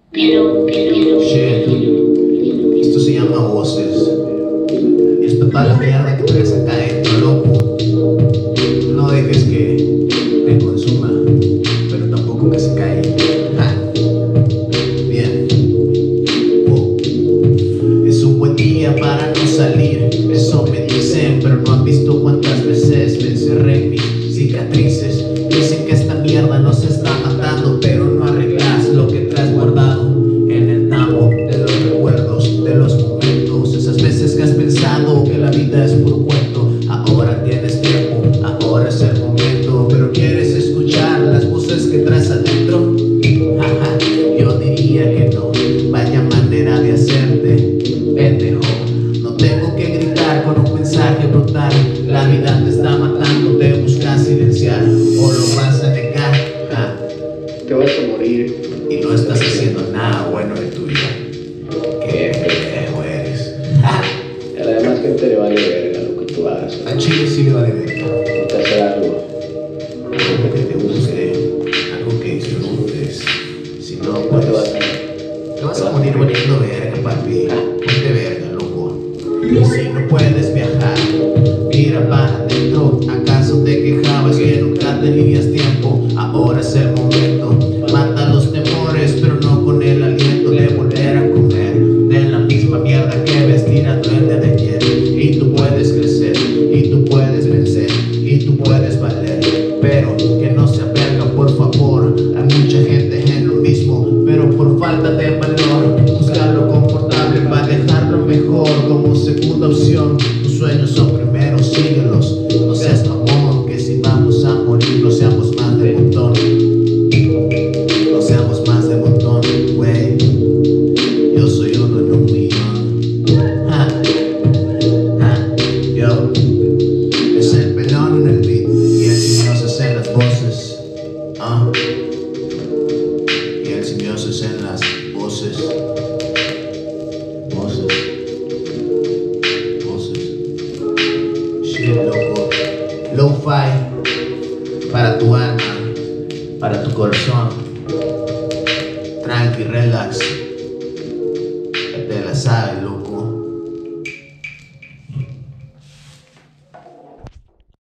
Shit, esto se llama voces. Y es para toda la mierda que traes acá adentro, loco. No dejes que te consuma, pero tampoco que se caiga. Bien. Oh. Es un buen día para no salir, eso me dicen, pero no han visto cuántas veces me encerré en mis cicatrices. Dicen que esta mierda nos está matando, pero no arreglas lo que traes guardado en el nabo de los recuerdos, de los momentos. Esas veces que has pensado que la vida es puro cuento. Ahora tienes tiempo, ahora es el momento, pero quieres escuchar las voces que traes adentro. Yo diría que no, vaya manera de hacerte pendejo. No tengo que gritar con un mensaje brutal. La vida te está matando, te buscas silenciar o lo vas a negar. Te vas a morir y no estás haciendo nada bueno de tu vida. Qué pendejo eres. A la demás gente le vale verga lo que tú hagas. A Chile sí le vale verga. No te hace algo. Algo que te guste, algo que disfrutes. Si no, pues te vas a morir valiendo verga, papi. Ponte verga, loco. Y si no puedes viajar, mira para adentro. ¿Acaso te quejabas que nunca tenías tiempo? Ahora es el momento. Mata los temores, pero no con el aliento de volver a comer de la misma mierda que vestir a duende de ayer. Y tú puedes crecer, y tú puedes vencer, y tú puedes valer. Pero que no se verga, por favor. Hay mucha gente en lo mismo, pero por falta de valor busca lo confortable para dejarlo mejor como segunda opción. Tus sueños son primero, síguelos. No seas mamón, que si vamos a morir no seamos más de montón. No seamos más de montón, güey. Yo soy uno en un millón. Yo. Es el pelón en el beat y el simioso es en las voces. Y el simioso es en las voces. Voces. Shit, loco. Lo-fi para tu alma, para tu corazón. Tranqui, relax. Ya te la sabes, loco.